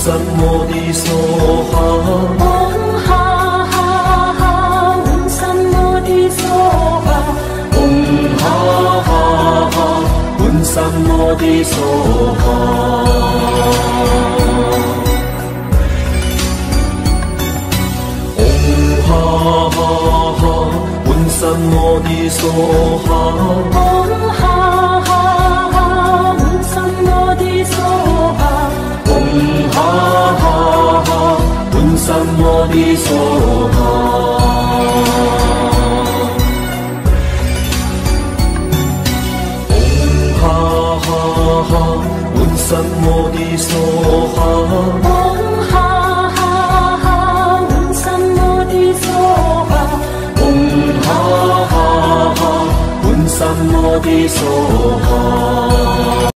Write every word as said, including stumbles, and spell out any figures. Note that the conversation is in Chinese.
三摩地娑哈。 嗡哈哈哈，嗡三摩地娑哈。 嗡哈哈哈，嗡三摩地娑哈。嗡哈哈哈，嗡三摩地娑哈。 嗡哈哈哈，嗡三摩地娑哈。 嗡哈哈哈，嗡三摩地娑哈。嗡哈哈哈，嗡三摩地娑哈。 嗡哈哈哈，嗡三摩地娑哈。 嗡哈哈哈，嗡三摩地娑哈。